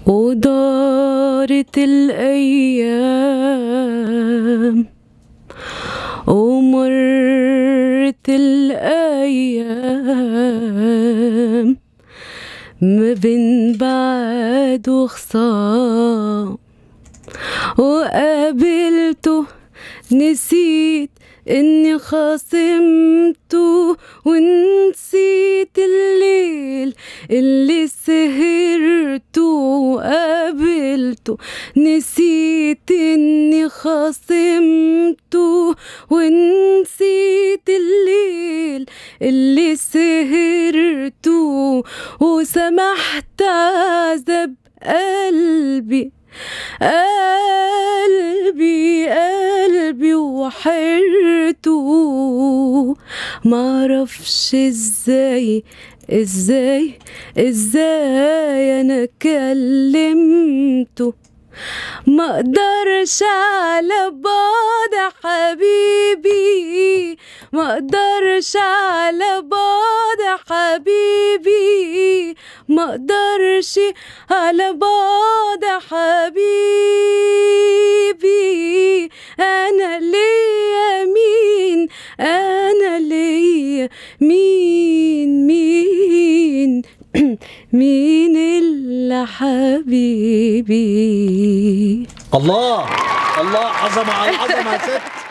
ودارت الأيام ومرت الأيام ما بين بعد وخصام، وقابلته نسيت اني خاصمته، ونسيت الليل اللي سهرته، وقابلته نسيت اني خاصمته، ونسيت الليل اللي سهرته، وسمحت عذاب قلبي وحرته، معرفش ازاي انا كلمته، مقدرش على بعد حبيبي، مقدرش على بعد حبيبي، مقدرش على بعد حبيبي. انا ليا مين، انا ليا مين مين إلا حبيبي. الله الله، عظمة على عظمة يا ست.